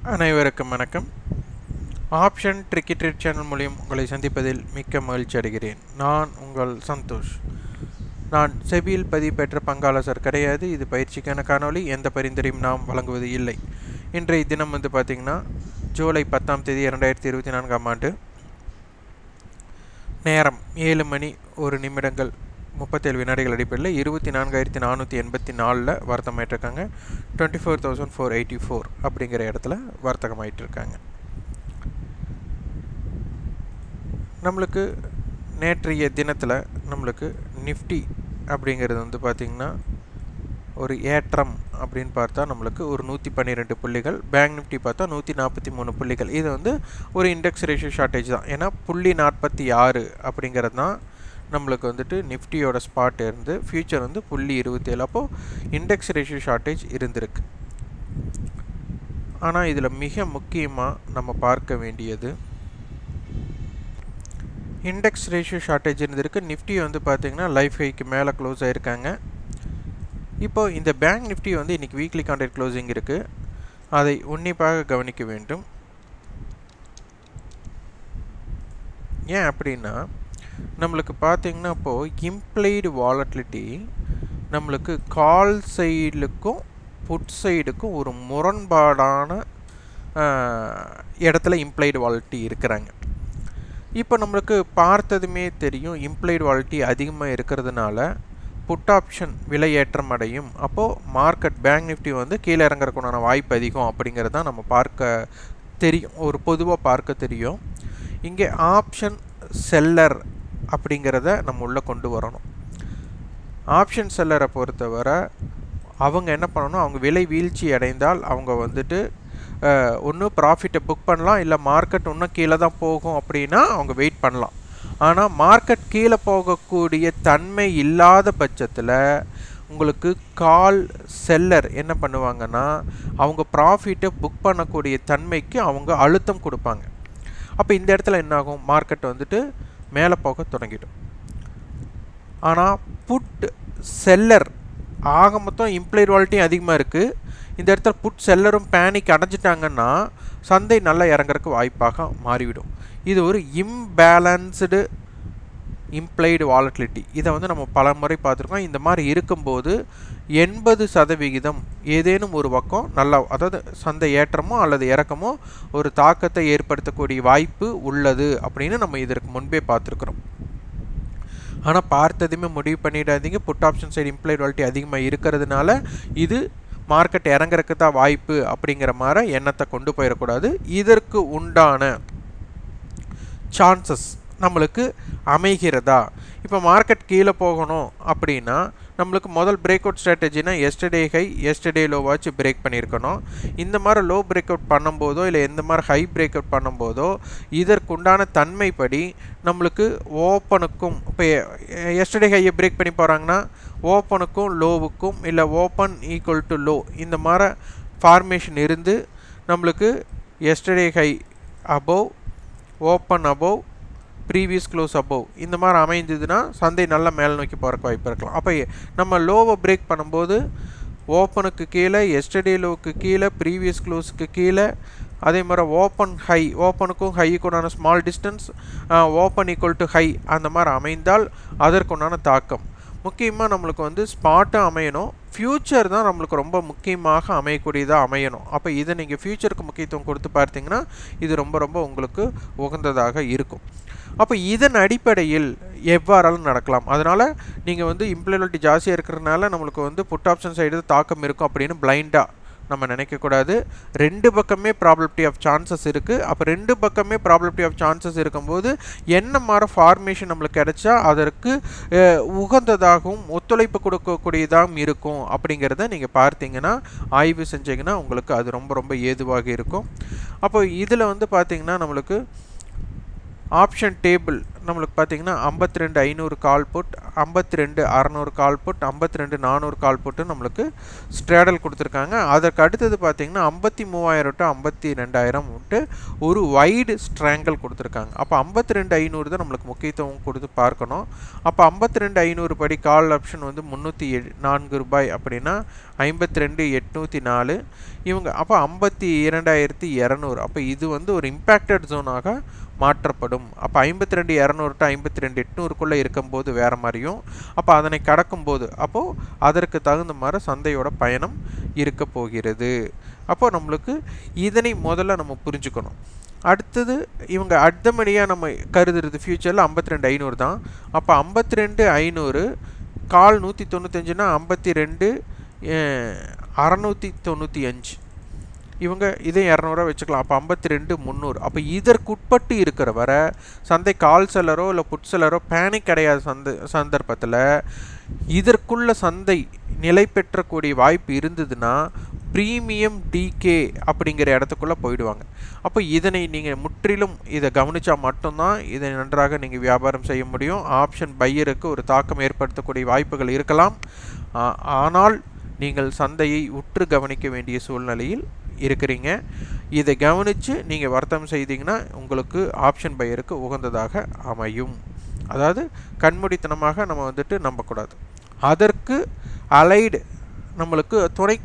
அனைவருக்கும் வணக்கம். Option tricky trade channel மூலியம் உங்களை சந்திப்பதில் மிக்க மகிழ்ச்சி அடைகிறேன். நான் உங்கள் சந்தோஷ். நான் செபியில் பதிவு பெற்ற பங்காளர் கிடையாது. இது பயிற்சிக்கான காணொளி. எந்த பரிந்துரையும் நாம் வழங்குவது இல்லை. இன்றைய தினம் பார்த்திங்கன்னா ஜூலை 10ஆம் தேதி 2024ஆம் ஆண்டு. நேரம் 7:01 37 வினாடிகள் அடிப்படையில் 24,484 வர்த்தகமாயிட்டிருக்காங்க. 24,484 அப்படிங்கிற இடத்துல வர்த்தகமாயிட்டிருக்காங்க. நம்மளுக்கு நேற்றைய தினத்தில் நம்மளுக்கு நிஃப்டி அப்படிங்கிறது பார்த்திங்கன்னா ஒரு ஏற்றம் அப்படின்னு பார்த்தா நம்மளுக்கு ஒரு 112 புள்ளிகள், பேங்க் நிஃப்டி பார்த்தா 143 புள்ளிகள். இது ஒரு இண்டெக்ஸ் ரேஷியோ ஷார்ட்டேஜ் தான். ஏன்னா 0.46 அப்படிங்கிறது தான் நம்மளுக்கு நிஃப்டியோட ஸ்பாட் இருந்து ஃபியூச்சர் 0.27. அப்போது இண்டெக்ஸ் ரேஷியோ ஷார்ட்டேஜ் இருந்திருக்கு. ஆனால் இதில் மிக முக்கியமாக நம்ம பார்க்க வேண்டியது இண்டெக்ஸ் ரேஷியோ ஷார்ட்டேஜ் இருந்திருக்கு. நிஃப்டி பார்த்திங்கன்னா லைஃப் ஹைக்கு மேலே க்ளோஸ் ஆகிருக்காங்க. இப்போது இந்த பேங்க் நிஃப்டி இன்றைக்கி வீக்லி கான்ட்ராக்ட் க்ளோசிங் இருக்குது. அதை உன்னிப்பாக கவனிக்க வேண்டும். ஏன் அப்படின்னா நம்மளுக்கு பார்த்திங்கன்னா இப்போது இம்ப்ளைடு வாலட்டிலிட்டி நம்மளுக்கு கால் சைடுக்கும் புட் சைடுக்கும் ஒரு முரண்பாடான இடத்துல இம்ப்ளைடு வாலட்டிலிட்டி இருக்கிறாங்க. இப்போ நம்மளுக்கு பார்த்ததுமே தெரியும், இம்ப்ளைடு வாலட்டிலிட்டி அதிகமாக இருக்கிறதுனால புட் ஆப்ஷன் விலை ஏற்றம் அடையும். அப்போது மார்க்கெட் பேங்க் நிஃப்டி கீழே இறங்குறதுக்குண்டான வாய்ப்பு அதிகம் அப்படிங்கிறது தான் நம்ம பார்க்க தெரியும், ஒரு பொதுவாக பார்க்க தெரியும். இங்கே ஆப்ஷன் செல்லர் அப்படிங்கிறத நம்ம உள்ளே கொண்டு வரணும். ஆப்ஷன் செல்லரை பொறுத்தவரை அவங்க என்ன பண்ணணும், அவங்க விலை வீழ்ச்சி அடைந்தால் அவங்க ஒன்று ப்ராஃபிட்டை புக் பண்ணலாம், இல்லை மார்க்கெட் இன்னும் கீழே தான் போகும் அப்படின்னா அவங்க வெயிட் பண்ணலாம். ஆனால் மார்க்கெட் கீழே போகக்கூடிய தன்மை இல்லாத பட்சத்தில் உங்களுக்கு கால் செல்லர் என்ன பண்ணுவாங்கன்னா அவங்க ப்ராஃபிட்டை புக் பண்ணக்கூடிய தன்மைக்கு அவங்க அழுத்தம் கொடுப்பாங்க. அப்போ இந்த இடத்துல என்னாகும், மார்க்கெட் மேலே போக தொடங்கிடும். ஆனால் புட் செல்லர் ஆக மொத்தம் இம்ப்ளைட் வாலட்டியும் அதிகமாக இருக்குது. இந்த இடத்துல புட் செல்லரும் பேனிக் அடைஞ்சிட்டாங்கன்னா சந்தை நல்லா இறங்குறதுக்கு வாய்ப்பாக மாறிவிடும். இது ஒரு இம்பேலன்ஸ்டு இம்ப்ளைடு வாலட்டிலிட்டி. இதை நம்ம பல முறை பார்த்துருக்கோம். இந்த மாதிரி இருக்கும்போது 80% ஏதேனும் ஒரு பக்கம் நல்லா, அதாவது சந்தை ஏற்றமோ அல்லது இறக்கமோ ஒரு தாக்கத்தை ஏற்படுத்தக்கூடிய வாய்ப்பு உள்ளது அப்படின்னு நம்ம இதற்கு முன்பே பார்த்துருக்குறோம். ஆனால் பார்த்ததுமே முடிவு பண்ணிடாதீங்க, put option side implied volatility அதிகமாக இருக்கிறதுனால இது மார்க்கெட் இறங்குறதுக்கு தான் வாய்ப்பு அப்படிங்கிற மாதிரி எண்ணத்தை கொண்டு போயிடக்கூடாது. இதற்கு உண்டான சான்சஸ் நம்மளுக்கு அமைகிறதா? இப்போ மார்க்கெட் கீழே போகணும் அப்படின்னா நம்மளுக்கு முதல் பிரேக் அவுட் ஸ்ட்ராட்டஜினா எஸ்டர்டே ஹை எஸ்டர்டே லோவாச்சு பிரேக் பண்ணியிருக்கணும். இந்த மாதிரி லோ பிரேக் அவுட் பண்ணும்போதோ இல்லை எந்த மாதிரி ஹை பிரேக் அவுட் பண்ணும்போதோ இதற்குண்டான தன்மைப்படி நம்மளுக்கு ஓப்பனுக்கும், இப்போ எஸ்டர்டே ஹையை பிரேக் பண்ணி போகிறாங்கன்னா ஓப்பனுக்கும் லோவுக்கும் இல்லை ஓப்பன் ஈக்குவல் டு லோ இந்த மாதிரி ஃபார்மேஷன் இருந்து நம்மளுக்கு yesterday high above, open above, previous close above இந்த மாதிரி அமைந்ததுன்னா சந்தை நல்லா மேலே நோக்கி போகிறக்கு வாய்ப்பு இருக்கலாம். அப்போ நம்ம லோவை பிரேக் பண்ணும்போது ஓப்பனுக்கு கீழே, எஸ்டர்டே லோவுக்கு கீழே, ப்ரீவியஸ் க்ளோஸுக்கு கீழே, அதே மாதிரி ஓப்பன் ஹை, ஓப்பனுக்கும் ஹைக்குண்டான small distance, open equal to high அந்த மாதிரி அமைந்தால் அதற்குண்டான தாக்கம் முக்கியமாக நம்மளுக்கு ஸ்பாட்டும் அமையணும், ஃப்யூச்சர் தான் நம்மளுக்கு ரொம்ப முக்கியமாக அமையக்கூடியதாக அமையணும். அப்போ இதை நீங்கள் ஃப்யூச்சருக்கு முக்கியத்துவம் கொடுத்து பார்த்தீங்கன்னா இது ரொம்ப ரொம்ப உங்களுக்கு உகந்ததாக இருக்கும். அப்போ இதன் அடிப்படையில் எவ்வாறாலும் நடக்கலாம். அதனால் நீங்கள் இம்ப்ளைட் வாலட்டிலிட்டி ஜாஸ்தியாக இருக்கிறதுனால நம்மளுக்கு புட் ஆப்ஷன் சைடு தாக்கம் இருக்கும் அப்படின்னு பிளைண்டாக நம்ம நினைக்கக்கூடாது. ரெண்டு பக்கமே ப்ராபபிலிட்டி ஆஃப் சான்சஸ் இருக்குது. அப்போ ரெண்டு பக்கமே ப்ராபபிலிட்டி ஆஃப் சான்சஸ் இருக்கும்போது என்ன மாதிரி ஃபார்மேஷன் நம்மளுக்கு கிடைச்சா அதற்கு உகந்ததாகவும் ஒத்துழைப்பு கொடுக்கக்கூடியதாகவும் இருக்கும் அப்படிங்கிறத நீங்கள் பார்த்தீங்கன்னா ஆய்வு செஞ்சீங்கன்னா உங்களுக்கு அது ரொம்ப ரொம்ப ஏதுவாக இருக்கும். அப்போ இதில் பார்த்தீங்கன்னா நம்மளுக்கு ஆப்ஷன் டேபிள் நம்மளுக்கு பார்த்தீங்கன்னா 52,500 கால் புட், 52,600 கால் புட், 52,400 கால் புட்டு நம்மளுக்கு ஸ்ட்ராடல் கொடுத்துருக்காங்க. அதற்கு அடுத்தது பார்த்தீங்கன்னா 53,000 டு 52,000 விட்டு ஒரு வைடு ஸ்ட்ராங்கல் கொடுத்துருக்காங்க. அப்போ 52,500 தான் நம்மளுக்கு முக்கியத்துவம் கொடுத்து பார்க்கணும். அப்போ 52,500 படி கால் ஆப்ஷன் வந்து 304 ரூபாய் அப்படின்னா 52,804 இவங்க அப்போ 52,200. அப்போ இது வந்து ஒரு இம்பேக்டட் ஜோனாக மாற்றப்படும். அப்போ 52,200 டு 52,800 இருக்கும்போது வேறு மாதிரியும், அப்போ அதனை கடக்கும்போது அப்போது அதற்கு தகுந்த மாதிரி சந்தையோட பயணம் இருக்க போகிறது. அப்போ நம்மளுக்கு இதனை முதல்ல நம்ம புரிஞ்சுக்கணும். அடுத்தது இவங்க அடுத்தபடியாக நம்ம கருதுறது ஃபியூச்சரில் 52,500 தான். அப்போ 52,500 கால் 195னா 52,695 இவங்க இதே 200 வச்சுக்கலாம். அப்போ 52,300. அப்போ இதற்குட்பட்டு இருக்கிற வர சந்தை கால் செல்லரோ இல்லை புட் செல்லரோ பேனிக் கிடையாத சந்தர்ப்பத்தில் இதற்குள்ள சந்தை நிலை பெற்றக்கூடிய வாய்ப்பு இருந்ததுன்னா ப்ரீமியம் டிகே அப்படிங்கிற இடத்துக்குள்ளே போயிடுவாங்க. அப்போ இதனை நீங்கள் முற்றிலும் இதை கவனித்தா மட்டும்தான் இதை நன்றாக நீங்கள் வியாபாரம் செய்ய முடியும். ஆப்ஷன் பையருக்கு ஒரு தாக்கம் ஏற்படுத்தக்கூடிய வாய்ப்புகள் இருக்கலாம். ஆனால் நீங்கள் சந்தையை உற்று கவனிக்க வேண்டிய சூழ்நிலையில் இருக்கிறீங்க. இதை கவனித்து நீங்கள் வர்த்தகம் செய்தீங்கன்னா உங்களுக்கு ஆப்ஷன் பையருக்கு உகந்ததாக அமையும். அதாவது கண்மூடித்தனமாக நம்ம வந்துட்டு நம்பக்கூடாது. அதற்கு அலைடு நம்மளுக்கு துணை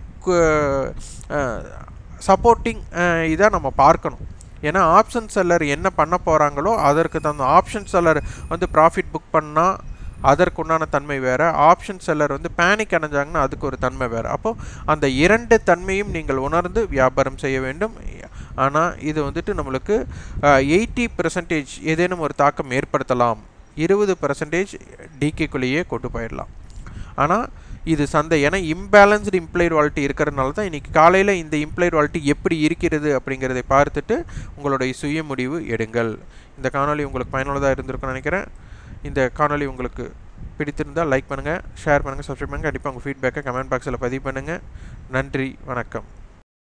சப்போர்ட்டிங் இதாக நம்ம பார்க்கணும். ஏன்னா ஆப்ஷன் செல்லர் என்ன பண்ண போகிறாங்களோ அதற்கு தகுந்த ஆப்ஷன் செல்லர் வந்து ப்ராஃபிட் புக் பண்ணால் அதற்குண்டான தன்மை வேறு, ஆப்ஷன் செல்லர் வந்து பேனிக் அடைஞ்சாங்கன்னா அதுக்கு ஒரு தன்மை வேறு. அப்போது அந்த இரண்டு தன்மையும் நீங்கள் உணர்ந்து வியாபாரம் செய்ய வேண்டும். ஆனால் இது வந்துட்டு நம்மளுக்கு 80% ஏதேனும் ஒரு தாக்கம் ஏற்படுத்தலாம், 20% டிகேக்குள்ளேயே கொண்டு போயிடலாம். ஆனால் இது சந்தை ஏன்னா இம்பேலன்ஸ்டு இம்ப்ளைட் வாலிட்டி இருக்கிறதுனால தான் இன்றைக்கி காலையில் இந்த இம்ப்ளைட் வாலிட்டி எப்படி இருக்கிறது அப்படிங்கிறதை பார்த்துட்டு உங்களுடைய சுய முடிவு எடுங்கள். இந்த காணொளி உங்களுக்கு பயனுள்ளதாக இருந்திருக்குன்னு நினைக்கிறேன். இந்த காணொளி உங்களுக்கு பிடித்திருந்தால் லைக் பண்ணுங்கள், ஷேர் பண்ணுங்கள், சப்ஸ்கிரைப் பண்ணுங்கள். கண்டிப்பாக உங்கள் ஃபீட்பேக்கை கமெண்ட் பாக்ஸில் பதிவு பண்ணுங்கள். நன்றி, வணக்கம்.